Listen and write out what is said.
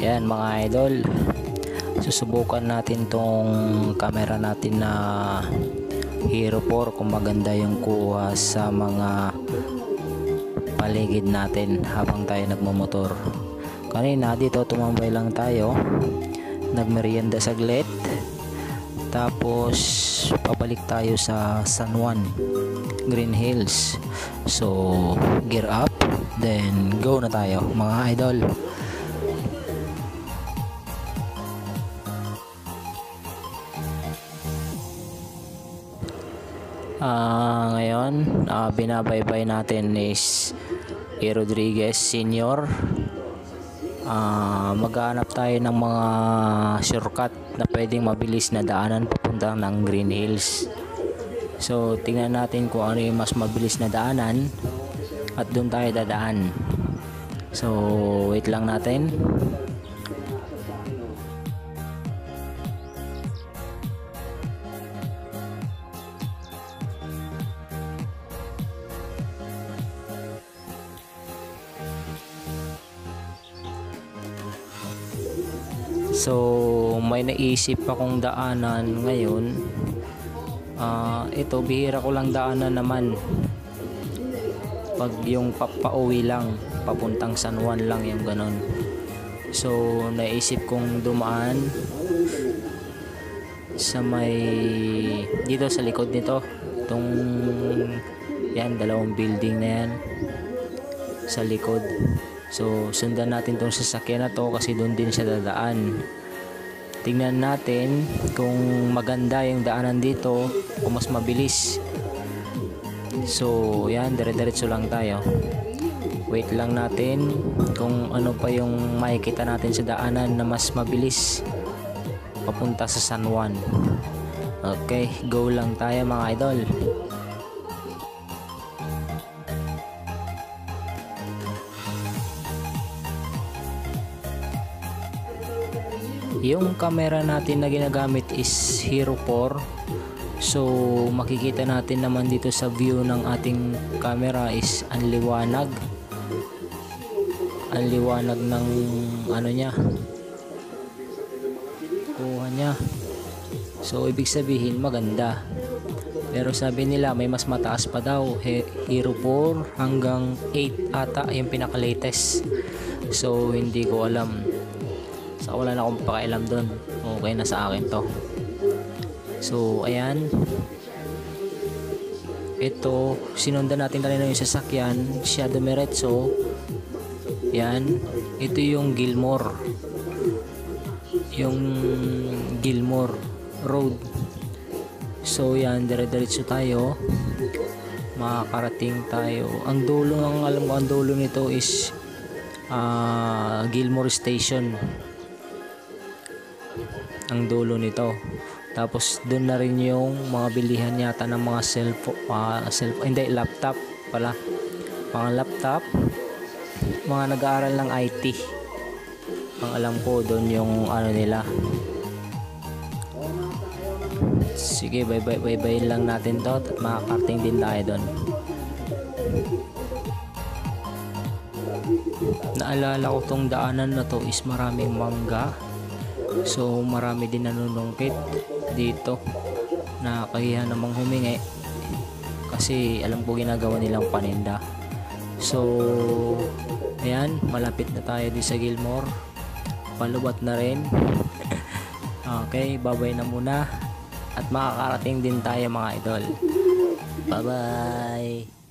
Yan mga idol, susubukan natin tong camera natin na Hero 4 kung maganda yung kuha sa mga paligid natin habang tayo nagmumotor. Kanina dito tumambay lang tayo, nagmerienda saglit, tapos pabalik tayo sa San Juan, Green Hills. So gear up, then go na tayo mga idol. Ngayon binabaybay natin is A. Rodriguez Senior. Maghanap tayo ng mga shortcut na pwedeng mabilis na daanan papunta ng Green Hills. So tingnan natin kung ano yung mas mabilis na daanan at doon tayo dadaan. So wait lang natin. So may naisip akong daanan ngayon. Ito bihira ko lang daanan naman pag yung pauwi lang, papuntang San Juan lang yung ganon. So naisip kong dumaan sa may dito sa likod nito, itong yan, dalawang building na yan sa likod. So sundan natin tong sasakyan na to kasi doon din siya dadaan. Tingnan natin kung maganda yung daanan dito o mas mabilis. So yan, dire-diretso lang tayo. Wait lang natin kung ano pa yung makikita natin sa daanan na mas mabilis papunta sa San Juan. Okay, go lang tayo mga idol. Yung camera natin na ginagamit is Hero 4. So makikita natin naman dito sa view ng ating camera is ang liwanag. Ang liwanag ng ano niya, kuha niya. So ibig sabihin maganda. Pero sabi nila may mas mataas pa daw, Hero 4 hanggang 8 ata yung pinaka latest. So hindi ko alam. So wala na akong pakialam doon. Okay na sa akin to. So ayan. Ito, sinundan natin kanina yung sasakyan, siya dumiretso. Yan. Ito yung Gilmore. Yung Gilmore Road. So yan, dire-diretso tayo. Makakarating tayo. Ang dulo, ang alam ko ang dulo nito is Gilmore Station. Ang dulo nito. Tapos doon na rin yung mga bilihan yata ng mga hindi, laptop pala. Mga laptop, mga nag-aaral ng IT. Ang alam ko doon yung ano nila. Sige, bye lang natin to at makakarating din tayo doon. Naalala ko tong daanan na to is maraming mangga. So marami din nanunungkit dito, nakakahiya namang humingi kasi alam ko ginagawa nilang paninda. So ayan, malapit na tayo din sa Gilmore, palubat na rin. Okay, babay na muna at makakarating din tayo mga idol. Bye bye.